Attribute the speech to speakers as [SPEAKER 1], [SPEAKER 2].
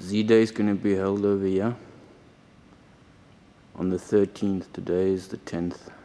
[SPEAKER 1] Z-Day is going to be held over here on the 13th. Today is the 10th.